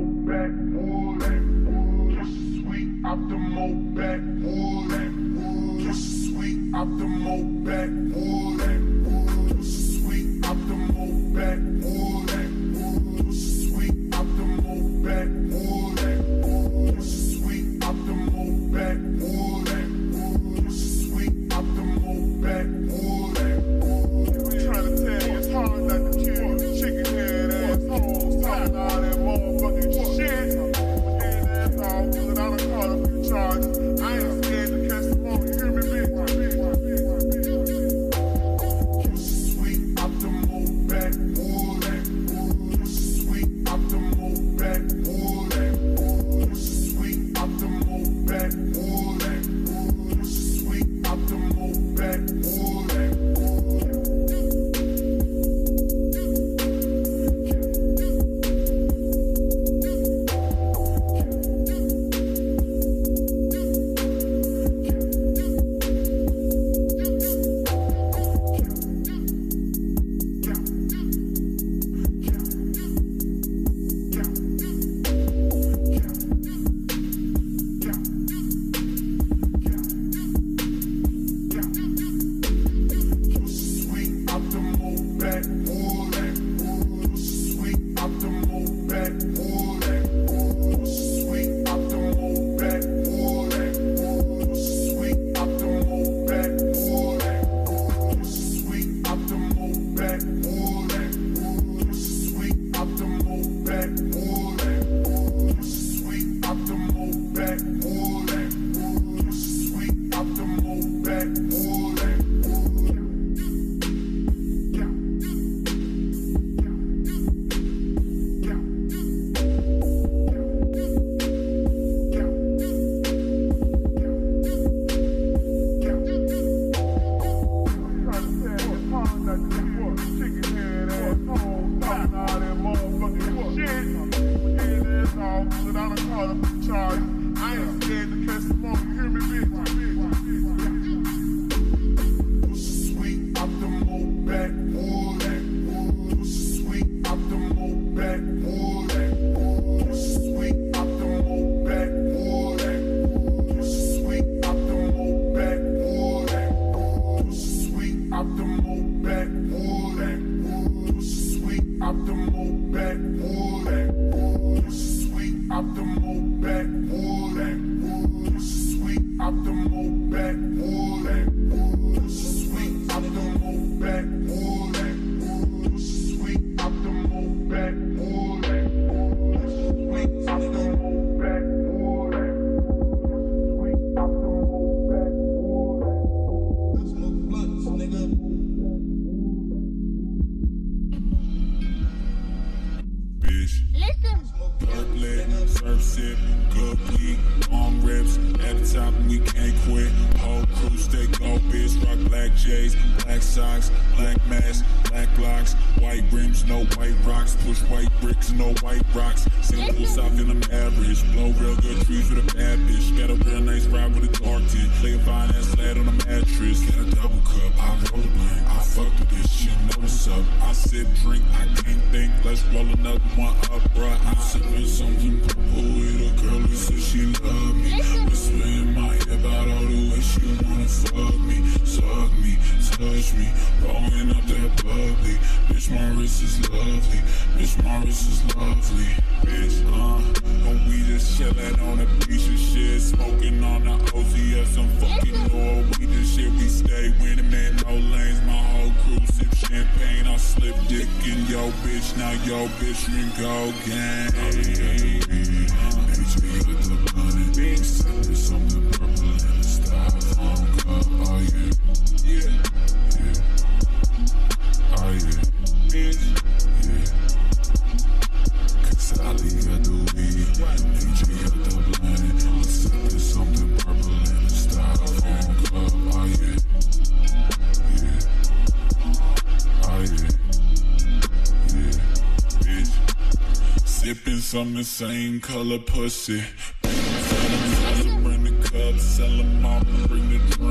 Some the same color pussy. Bring the cups, sell them off, bring the drink, yeah.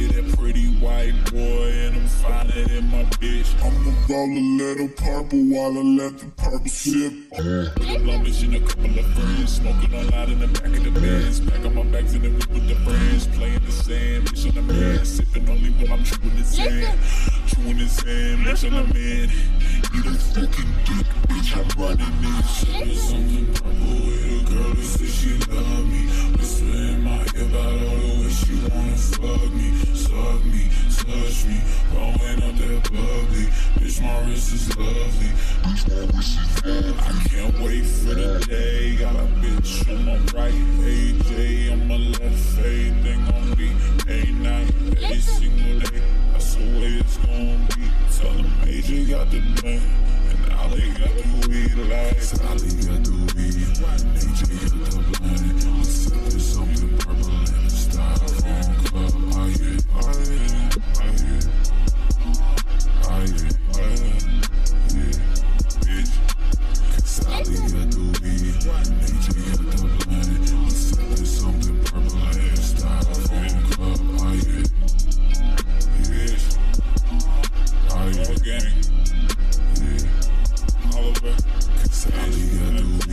yeah, that pretty white boy, and I'm finer than my bitch. I'ma roll a little purple while I let the purple sip. With a blunt bitch and a couple of friends, smoking all out in the back of the Benz. Pack on my bags in the whip with the friends, playing the sand, bitch on the man, sipping only while I'm chewing the sand. Chewing the sand, bitch on the man. You don't fucking dick, bitch, I'm running this. There's something purple with a girl that says she love me. Whisper in my ear about all the way she wanna fuck me, suck me, touch me, blowing up that bubbly. Bitch, my wrist is lovely. Bitch, my wrist is lovely. I can't wait for the day. Got a bitch on my right, AJ on my left. Everything on me, A-night, every single day. That's the way it's gonna be. Tell them AJ got the plan, and Ali got the weed lights. Ali got the weed, AJ got the blind. I said there's something purple in the styrofoam club. Oh yeah, oh yeah, oh yeah, oh yeah, yeah, bitch. Cause Ali got the weed, AJ got the blind. I said there's something purple in the styrofoam club. Oh yeah, bitch. Oh yeah, gang. Yeah. Oliver. Cause Ali got the weed.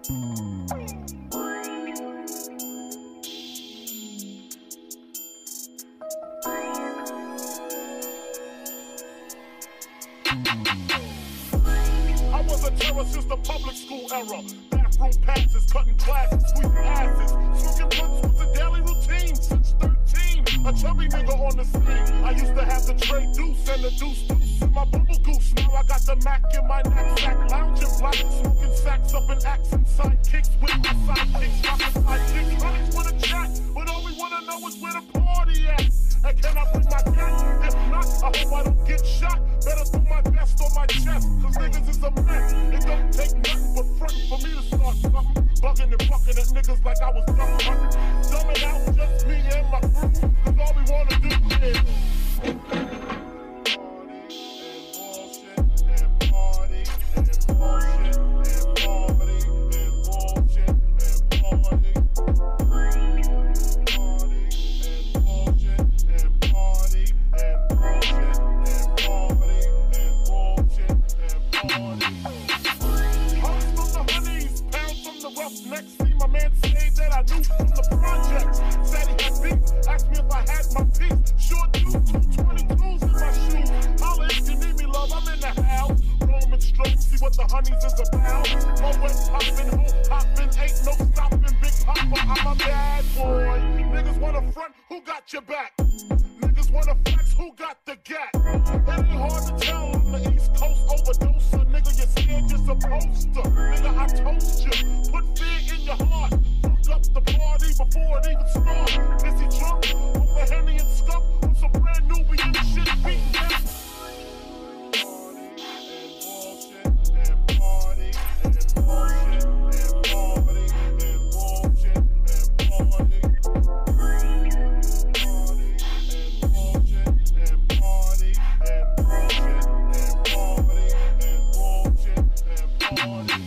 I was a terror since the public school era. Bathroom passes, cutting classes, sweeping asses. Smoking blunts was a daily routine since 13. A chubby nigga on the scene. I used to have the tray deuce and the deuce in my bubble goose. Now I got the Mac in my knapsack, lounging black, smoking sacks up in accent sidekicks with my sidekicks, rocking sidekicks. Honey's with a chat, but all we wanna know is where the party at. And can I bring my gat? If not, I hope I don't get shot. Better throw my vest on my chest, cause niggas is a mess. It don't take nothing but frontin' for me to start something. Bugging and bucking at niggas like I was duck hunting. Dumbing out just me and my crew, cause all we wanna do is party and bullshit and party and bullshit and party and bullshit and party and bullshit and party and bullshit and party. Hugs from the honeys, pounds from the roughnecks. See my man say that I knew from the projects. Said he had beef, asked me if I had my piece. Sure do, 222s in my shoes. Holla if you need me, love, I'm in the house. Roaming straight, see what the honeys is about. Moet poppin', hope poppin', ain't no stoppin'. Big Papa, I'm a bad boy. Niggas wanna front, who got your back? Niggas wanna flex, who got the gap? It ain't hard to tell, I'm the East Coast overdoser. Nigga, you're scared, you're supposed to. Nigga, I toast you, put fear in your heart. Fuck up the party before it even starts. Is he drunk? Over Henny and Skunk? On some brand new, we in shit beating them. Party and bullshit and party and bullshit and party. Party and bullshit and party and bullshit and party and bullshit and party.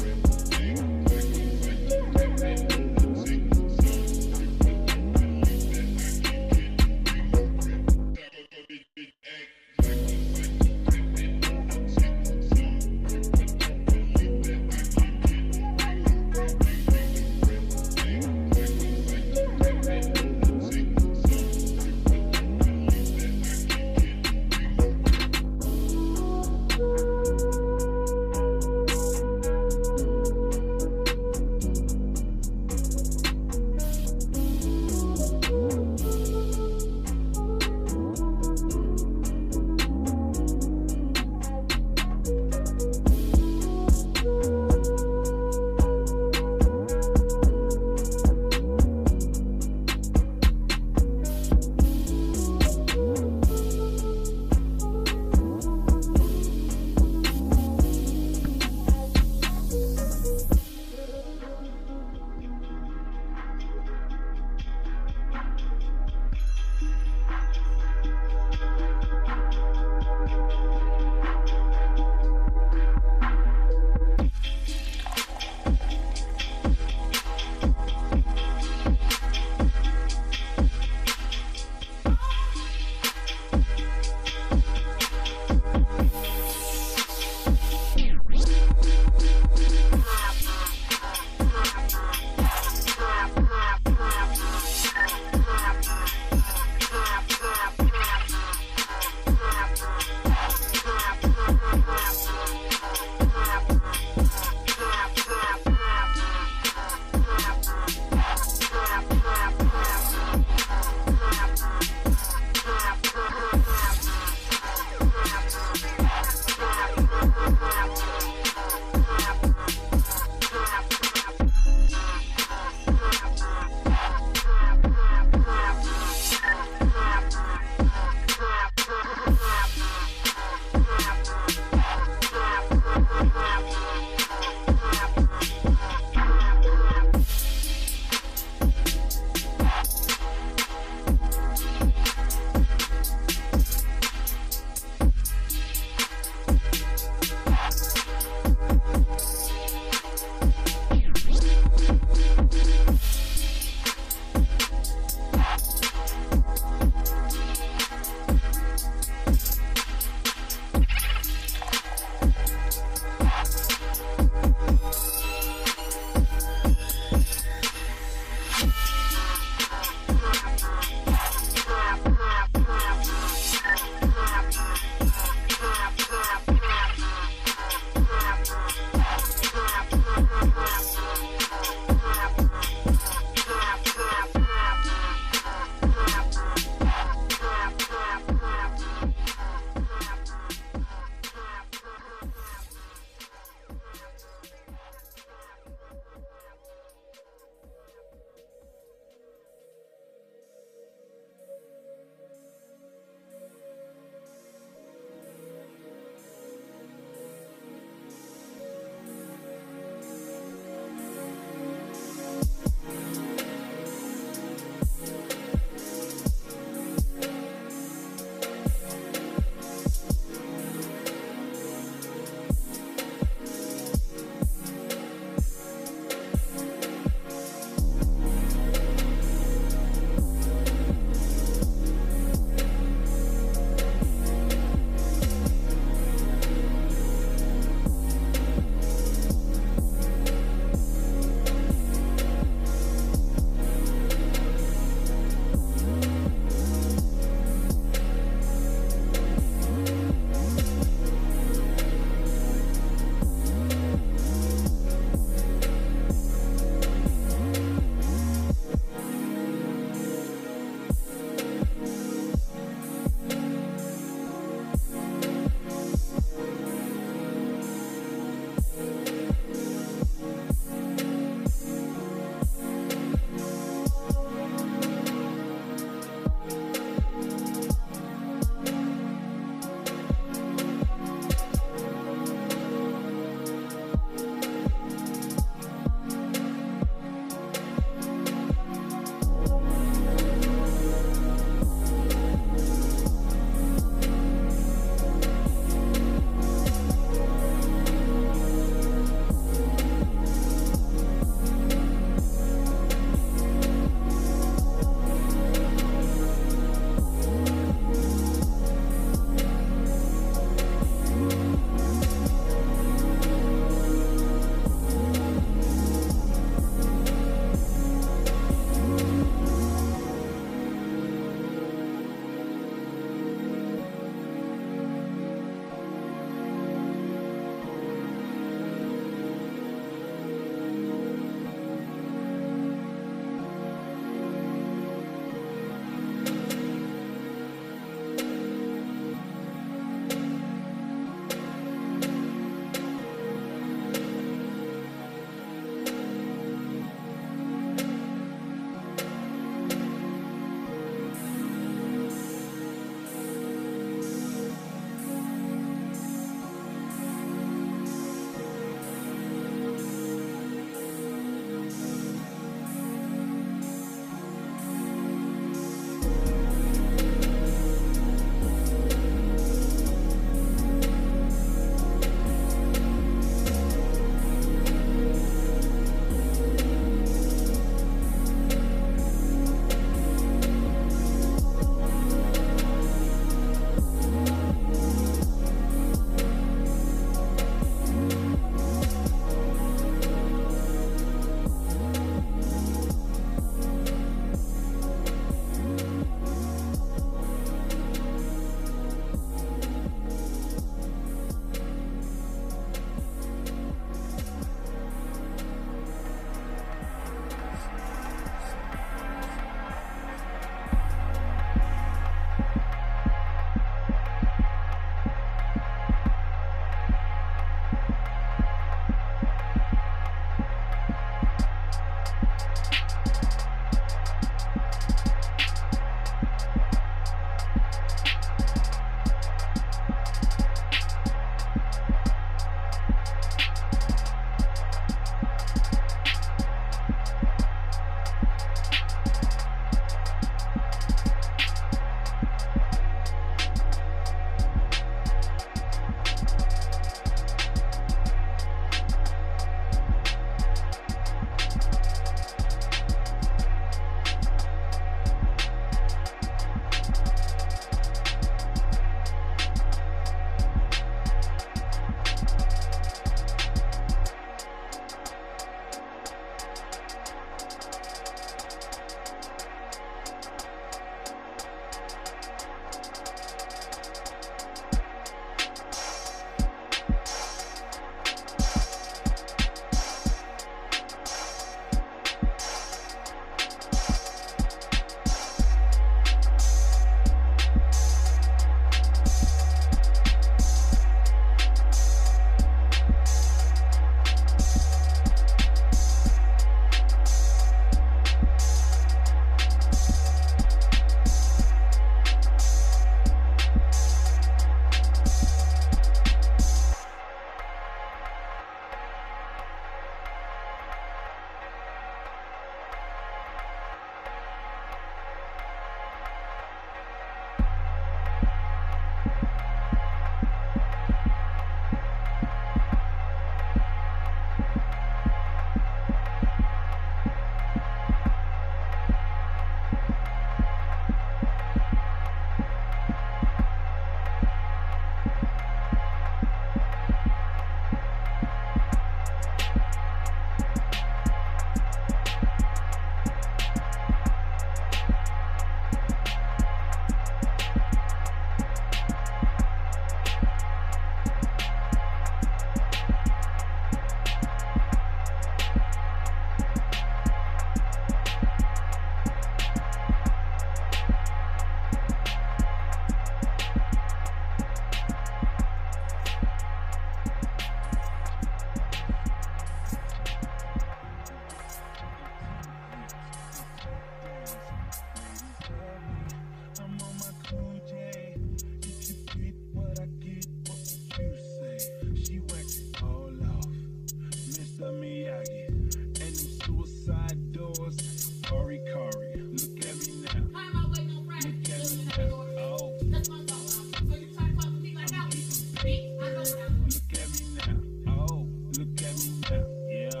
Look at me now. Oh, look at me now. Yeah.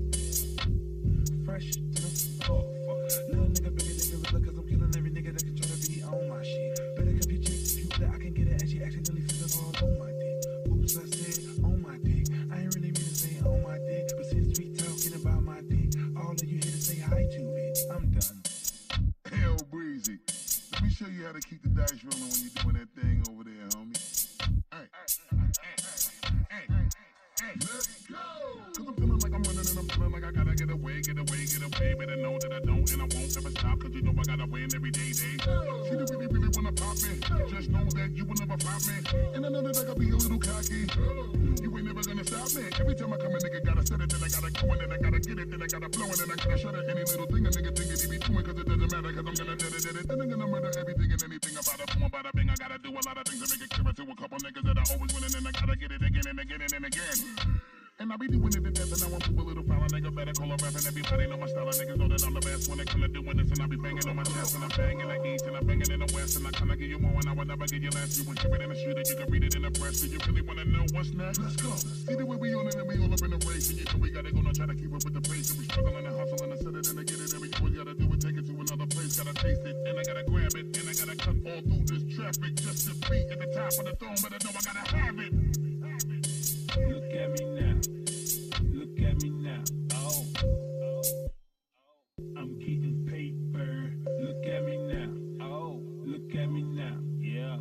Fresh to the floor. Little nigga, bigger nigga, real, cause I'm killing every nigga that can try to be on my shit. Better come your chick, you that I can get it, and she accidentally flipped all on my dick. Oops, I said on my dick. I ain't really mean to say on my dick, but since we talking about my dick, all of you here to say hi to it. I'm done. Hell breezy. Let me show you how to keep the dice rolling when you're doing that thing over there, homie. Hey, let's go! Cause I'm feeling like I'm running and I'm feeling like I gotta get away. Better know that I don't and I won't ever stop, cause you know I gotta win every day. See, you really wanna pop me. Just know that you will never flop me. And I know that I gotta be a little cocky. You ain't never gonna stop me. Every time I come, a nigga gotta set it, then I gotta go in, then I gotta get it, then I gotta blow it, then I gotta shut it. Any little thing a nigga think that he be doing, cause it doesn't matter, cause I'm gonna dead it. Then I'm gonna murder everything and anything about a boom, about a bing. I gotta do a lot of things to make it clearer to a couple niggas that are always winning, and I gotta get it again and again and again. And I be doing it to death, and I want to a little foul. Nigga better call a rap, and everybody know my style. Niggas know that I'm the best when it come to doing this, and I be banging on my chest, and I'm banging the east, and I'm banging in the west, and I kinda give you more, and I would never give you less. You will hear it in the street, and you can read it in the press. Do you really wanna know what's next? Let's go. See the way we on it, and we all up in the race, and you know we gotta go now, try to keep up with the pace, and we struggling and hustling, and set it and to get it, and we always gotta do it, take it to another place, gotta taste it, and I gotta grab it, and I gotta cut all through this traffic just to be at the top of the throne, but I know I gotta have it. Look at me now. Look at me now. Oh. I'm getting paper. Look at me now. Oh. Look at me now. Yeah.